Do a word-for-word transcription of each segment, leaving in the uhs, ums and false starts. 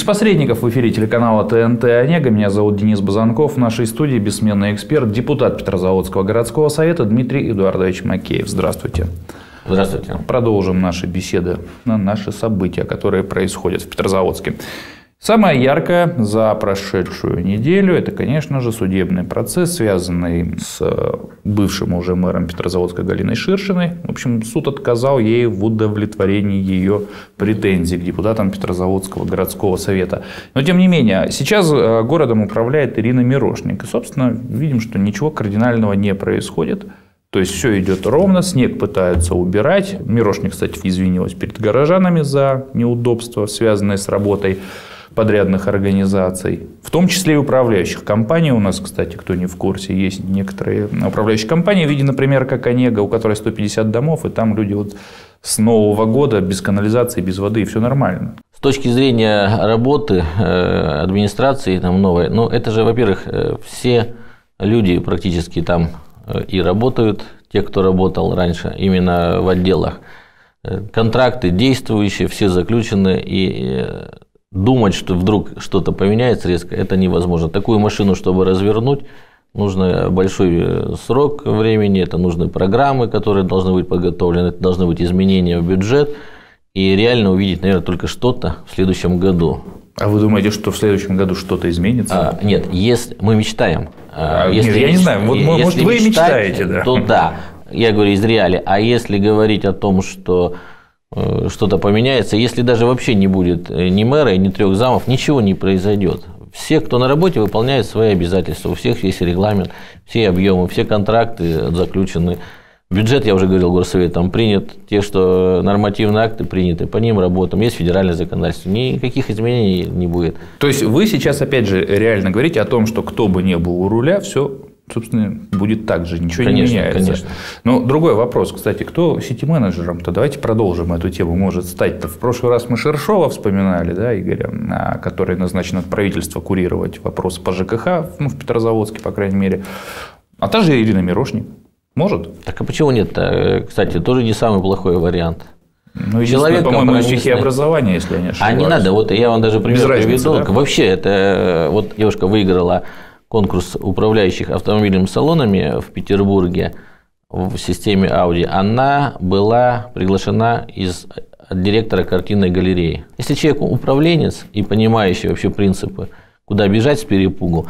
Без посредников в эфире телеканала ТНТ «Онега». Меня зовут Денис Базанков. В нашей студии бессменный эксперт, депутат Петрозаводского городского совета Дмитрий Эдуардович Макеев. Здравствуйте. Здравствуйте. Продолжим наши беседы на наши события, которые происходят в Петрозаводске. Самое яркое за прошедшую неделю – это, конечно же, судебный процесс, связанный с бывшим уже мэром Петрозаводска Галиной Ширшиной. В общем, суд отказал ей в удовлетворении ее претензий к депутатам Петрозаводского городского совета. Но, тем не менее, сейчас городом управляет Ирина Мирошник. И, собственно, видим, что ничего кардинального не происходит. То есть, все идет ровно, снег пытаются убирать. Мирошник, кстати, извинилась перед горожанами за неудобства, связанные с работой подрядных организаций, в том числе и управляющих компаний. У нас, кстати, кто не в курсе, есть некоторые управляющие компании, в виде, например, как «Онега», у которой сто пятьдесят домов, и там люди вот с Нового года без канализации, без воды, и все нормально. С точки зрения работы администрации там новой, ну это же, во-первых, все люди практически там и работают, те, кто работал раньше именно в отделах. Контракты действующие, все заключены, и думать, что вдруг что-то поменяется резко, это невозможно. Такую машину, чтобы развернуть, нужно большой срок времени, это нужны программы, которые должны быть подготовлены, это должны быть изменения в бюджет, и реально увидеть, наверное, только что-то в следующем году. А вы думаете, что в следующем году что-то изменится? А, нет, если мы мечтаем. А, если, нет, я не знаю, вот, может, вы мечтать, мечтаете, да? То да, я говорю из реалий. А если говорить о том, что что-то поменяется, если даже вообще не будет ни мэра, ни трех замов, ничего не произойдет. Все, кто на работе, выполняют свои обязательства, у всех есть регламент, все объемы, все контракты заключены. Бюджет, я уже говорил, горсоветом принят, те, что нормативные акты приняты, по ним работаем, есть федеральное законодательство, никаких изменений не будет. То есть вы сейчас опять же реально говорите о том, что кто бы ни был у руля, все, собственно, будет так же, ничего конечно, не меняется. Конечно. Но другой вопрос, кстати, кто сити-менеджером-то? Давайте продолжим эту тему, может стать-то. В прошлый раз мы Шершова вспоминали, да, Игоря, который назначен от правительства курировать вопросы по ЖКХ, ну, в Петрозаводске, по крайней мере. А та же Ирина Мирошник. Может? Так а почему нет-то? Кстати, тоже не самый плохой вариант. Ну, человек, по-моему, из стихии образования, если я не ошибаюсь. А не надо, вот я вам даже пример приведу. Да? Вообще, это вот девушка выиграла конкурс управляющих автомобильными салонами в Петербурге в системе Audi, она была приглашена из директора картинной галереи. Если человек управленец и понимающий вообще принципы, куда бежать с перепугу,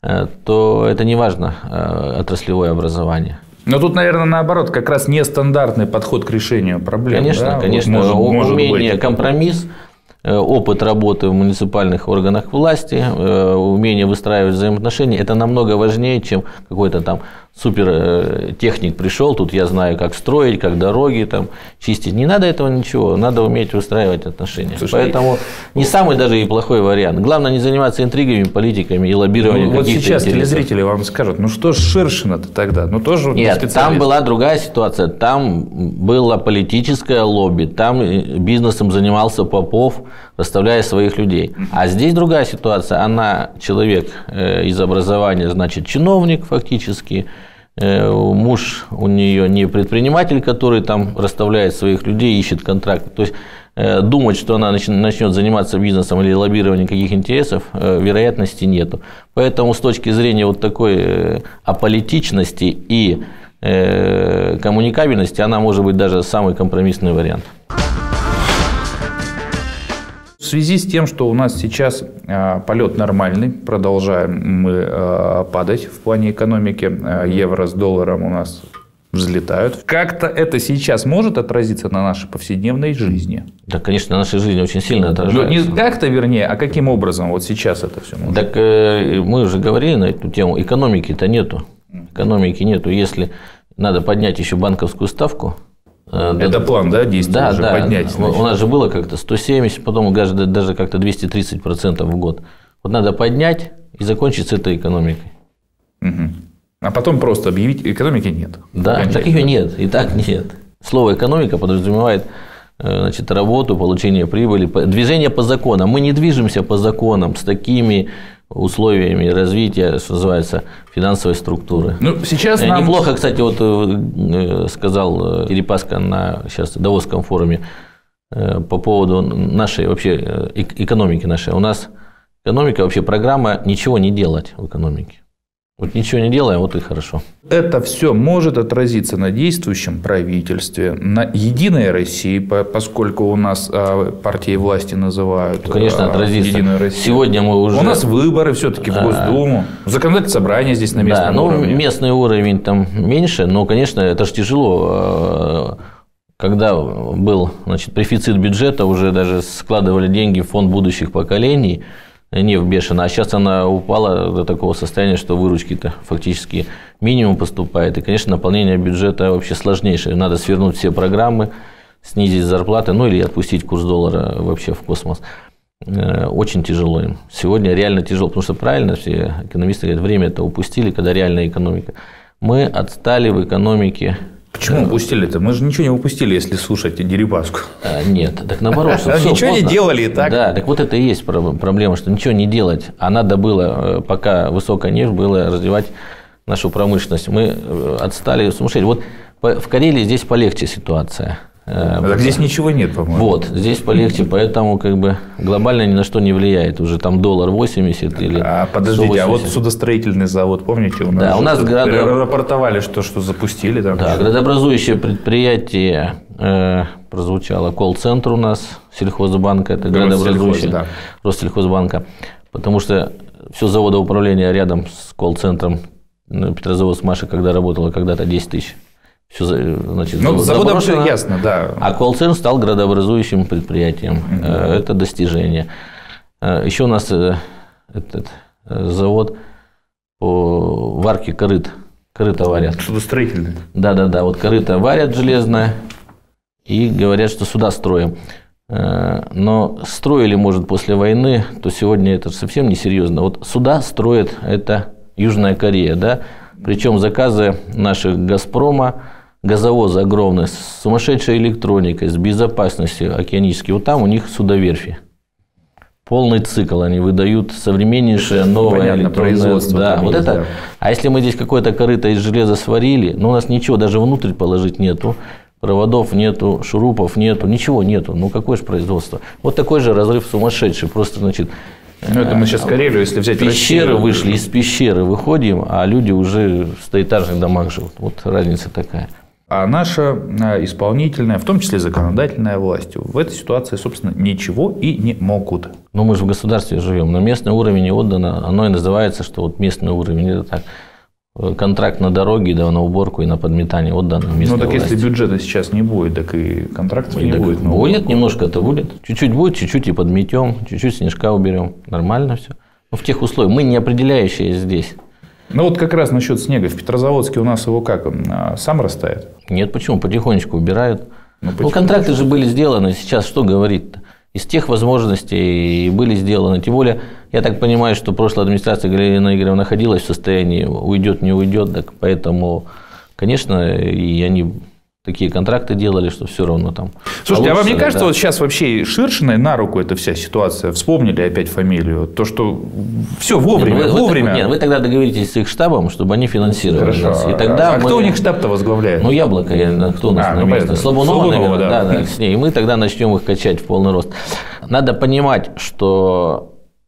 то это не важно отраслевое образование. Но тут, наверное, наоборот, как раз нестандартный подход к решению проблем. Конечно, да? конечно. Вот может, может умение, быть. Компромисс. Опыт работы в муниципальных органах власти, умение выстраивать взаимоотношения – это намного важнее, чем какой-то там супертехник пришел, тут я знаю, как строить, как дороги там, чистить. Не надо этого ничего, надо уметь выстраивать отношения. Слушай, Поэтому не самый даже и плохой вариант. Главное не заниматься интригами, политиками и лоббированием ну, каких-то Вот сейчас интересов. Телезрители вам скажут, ну что ж Ширшина-то тогда? Ну, тоже Нет, там была другая ситуация, там было политическое лобби, там бизнесом занимался Попов, расставляя своих людей. А здесь другая ситуация, она человек из образования, значит, чиновник фактически, муж у нее не предприниматель, который там расставляет своих людей, ищет контракты. То есть думать, что она начнет заниматься бизнесом или лоббированием каких интересов, вероятности нету. Поэтому с точки зрения вот такой аполитичности и коммуникабельности, она может быть даже самый компромиссный вариант. В связи с тем, что у нас сейчас полет нормальный, продолжаем мы падать в плане экономики, евро с долларом у нас взлетают. Как-то это сейчас может отразиться на нашей повседневной жизни? Да, конечно, на нашей жизни очень сильно отражается. Ну, не как-то, вернее, а каким образом вот сейчас это все может? Так мы уже говорили на эту тему, экономики-то нету. Экономики нету, если надо поднять еще банковскую ставку. Это да, план, да, действий да, уже да. поднять? Значит. У нас же было как-то сто семьдесят, потом даже, даже как-то двести тридцать процентов в год. Вот надо поднять и закончить с этой экономикой. Угу. А потом просто объявить, экономики нет. Да, так ее нет, и так нет. Слово экономика подразумевает значит, работу, получение прибыли, движение по законам. Мы не движемся по законам с такими условиями развития, что называется, финансовой структуры. Ну, сейчас нам... Неплохо, кстати, вот сказал Дерипаска на сейчас Давосском форуме, по поводу нашей вообще экономики нашей. У нас экономика, вообще программа «Ничего не делать» в экономике. Вот ничего не делаем, вот и хорошо. Это все может отразиться на действующем правительстве, на Единой России, поскольку у нас партии власти называют. Конечно, отразится. Единую Россию. Сегодня мы уже... У нас выборы все-таки в Госдуму, законодательное собрание здесь на местном да, уровне. Ну, местный уровень там меньше, но, конечно, это же тяжело. Когда был, значит, дефицит бюджета, уже даже складывали деньги в фонд будущих поколений, нефть бешено, а сейчас она упала до такого состояния, что выручки-то фактически минимум поступает. И, конечно, наполнение бюджета вообще сложнейшее. Надо свернуть все программы, снизить зарплаты, ну или отпустить курс доллара вообще в космос. Очень тяжело им. Сегодня реально тяжело, потому что правильно все экономисты говорят, время это упустили, когда реальная экономика. Мы отстали в экономике. Почему упустили-то? Мы же ничего не упустили, если слушаете Дерибаску. А, нет, так наоборот. Что ничего не делали и так. Да, так вот это и есть проблема, что ничего не делать. А надо было, пока высокая нефть, было развивать нашу промышленность. Мы отстали сумасшедшие. Вот в Карелии здесь полегче ситуация. Так здесь ничего нет, по-моему. Вот, здесь полегче, поэтому как бы глобально ни на что не влияет. Уже там доллар восемьдесят или А подождите, сто восемьдесят. А вот судостроительный завод, помните, у нас, да, у нас град... рапортовали, что, что запустили там. Да, градообразующее предприятие э, прозвучало, колл-центр у нас Сельхозбанка, это градообразующее, да. Россельхозбанка, потому что все заводоуправление рядом с колл-центром, Петрозавод с Машей, когда работала когда-то десять тысяч. Все, значит, ну, с заводом все ясно, да. А колл-центр стал градообразующим предприятием. Mm-hmm. Это достижение. Еще у нас этот завод по варке корыт. Корыто варят. Судостроительный. Да-да-да. Вот корыто варят железное и говорят, что суда строим. Но строили, может, после войны, то сегодня это совсем несерьезно. Вот суда строит это Южная Корея, да. Причем заказы наших «Газпрома», газовозы огромные, с сумасшедшей электроникой, с безопасностью океанической. Вот там у них судоверфи. Полный цикл они выдают, современнейшее новое производство. Да, вот это. Да. А если мы здесь какое-то корыто из железа сварили, ну у нас ничего даже внутрь положить нету, проводов нету, шурупов нету, ничего нету. Ну какое же производство? Вот такой же разрыв сумасшедший. Просто, значит, ну, это мы сейчас Карелию, если взять пещеры Россию, вышли, из пещеры выходим, а люди уже в стоэтажных домах живут. Вот разница такая. А наша исполнительная, в том числе законодательная власть, в этой ситуации, собственно, ничего и не могут. Ну, мы же в государстве живем, но местный уровень не отдано, оно и называется, что вот местный уровень, это так. Контракт на дороге, да, на уборку и на подметание отдан местной Ну, так власти. если бюджета сейчас не будет, так и контрактов и не так будет. Но будет, немножко это будет. Чуть-чуть будет, чуть-чуть и подметем, чуть-чуть снежка уберем. Нормально все. Но в тех условиях. Мы не определяющие здесь. Ну, вот как раз насчет снега. В Петрозаводске у нас его как? Он сам растает? Нет, почему? Потихонечку убирают. Ну, ну контракты же были сделаны. Сейчас что говорить-то? Из тех возможностей были сделаны. Тем более, я так понимаю, что прошлая администрация Галина Игоревна находилась в состоянии уйдет, не уйдет. Так поэтому, конечно, и они такие контракты делали, что все равно там. Слушайте, а вам не кажется, да? Вот сейчас вообще Ширшиной на руку эта вся ситуация? Вспомнили опять фамилию. То, что все вовремя. Нет, вы, вовремя. Вы, нет, вы тогда договоритесь с их штабом, чтобы они финансировали. Хорошо. И тогда а мы... кто у них штаб-то возглавляет? Ну, Яблоко. Кто у нас а, на месте? Ну, Слабунова, Слабунова, наверное. Да, да, да, с ней. И мы тогда начнем их качать в полный рост. Надо понимать, что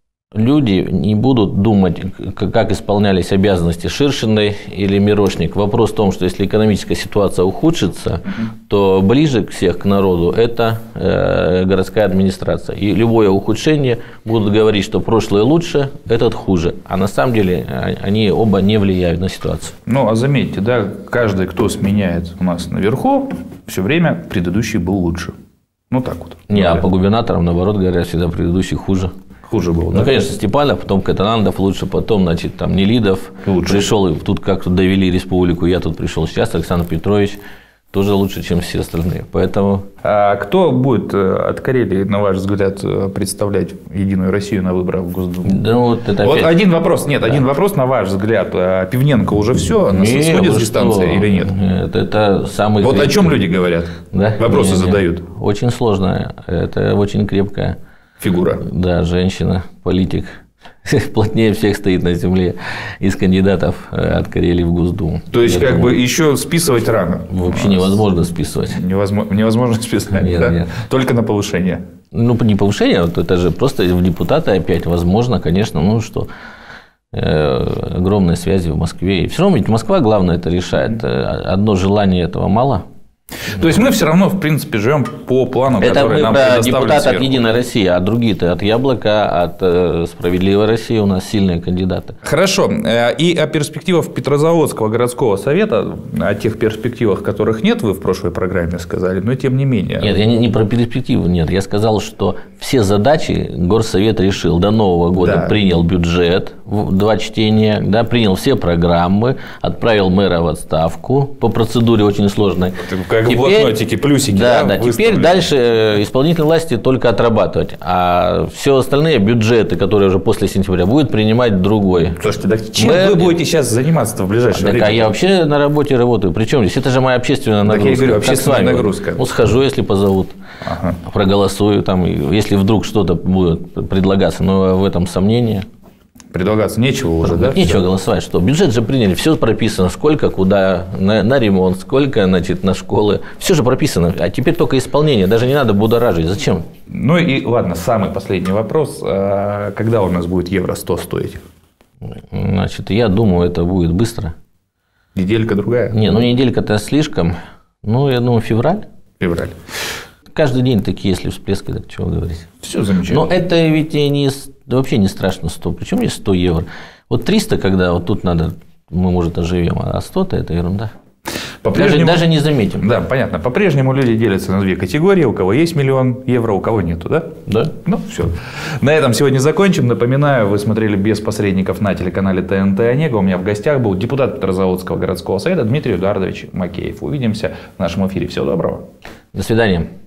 люди не будут думать, как исполнялись обязанности Ширшиной или Мирошник. Вопрос в том, что если экономическая ситуация ухудшится, то ближе всех к народу это э, городская администрация. И любое ухудшение будут говорить, что прошлое лучше, этот хуже. А на самом деле они оба не влияют на ситуацию. Ну, а заметьте, да, каждый, кто сменяет у нас наверху, все время предыдущий был лучше. Ну, так вот. Не, а по губернаторам, наоборот, говорят, всегда предыдущий хуже. Хуже был, ну, да? конечно, Степанов, потом Катанандов лучше, потом, значит, там Нелидов лучше. Пришел, и тут как-то довели республику, я тут пришел сейчас, Александр Петрович тоже лучше, чем все остальные, поэтому… А кто будет от Карелии, на ваш взгляд, представлять Единую Россию на выборах в Госдуму? Да, вот это вот опять… один вопрос, нет, да. один вопрос, на ваш взгляд, Пивненко уже все, она не, сходит с дистанции или нет? Нет, это самый… Вот крепкий. О чем люди говорят, да? вопросы не, не. задают. Очень сложная, это очень крепкая… Фигура. Да, женщина, политик. плотнее всех стоит на земле из кандидатов от Карелии в Госдуму. То есть, Поэтому... как бы еще списывать рано? Вообще невозможно списывать. Невозможно, невозможно списать, нет, да? Нет. Только на повышение? Ну, не повышение, вот это же просто в депутаты опять возможно, конечно, ну что... огромные связи в Москве. И все равно ведь Москва главное это решает. Одно желание этого мало. То есть мы все равно, в принципе, живем по плану, это который нам предоставлен. Это депутат от Единой России, а другие-то от Яблока, от Справедливой России у нас сильные кандидаты. Хорошо. И о перспективах Петрозаводского городского совета, о тех перспективах, которых нет, вы в прошлой программе сказали, но тем не менее. Нет, я не, не про перспективу, нет. Я сказал, что все задачи горсовет решил. До Нового года да. принял бюджет в два чтения, да, принял все программы, отправил мэра в отставку по процедуре очень сложной. Как теперь, в блокнотике, плюсики. Да, да, да теперь дальше исполнительной власти только отрабатывать. А все остальные бюджеты, которые уже после сентября, будет принимать другой. Слушайте, так чем Мэр... вы будете сейчас заниматься в ближайшее так, время? А я вообще на работе работаю. Причем здесь? Это же моя общественная нагрузка. Так я говорю, общественная нагрузка. Ну, схожу, если позовут. Ага. Проголосую, там, если вдруг что-то будет предлагаться, но в этом сомнение. Предлагаться нечего уже, да? Нечего голосовать, что бюджет же приняли, все прописано, сколько, куда, на, на ремонт, сколько, значит, на школы, все же прописано, а теперь только исполнение, даже не надо будоражить, зачем? Ну и ладно, самый последний вопрос, когда у нас будет евро сто стоить? Значит, я думаю, это будет быстро. Неделька другая? Не, ну неделька-то слишком, ну я думаю, февраль. Февраль. Каждый день такие, если всплески, так чего говорить. Все замечательно. Но это ведь не, да вообще не страшно сто. Причем есть сто евро. Вот триста, когда вот тут надо, мы, может, оживем, а сто-то это ерунда. Даже, даже не заметим. Да, понятно. По-прежнему люди делятся на две категории. У кого есть миллион евро, у кого нету, да? Да. Ну, все. На этом сегодня закончим. Напоминаю, вы смотрели «Без посредников» на телеканале ТНТ Онега. У меня в гостях был депутат Петрозаводского городского совета Дмитрий Эдуардович Макеев. Увидимся в нашем эфире. Всего доброго. До свидания.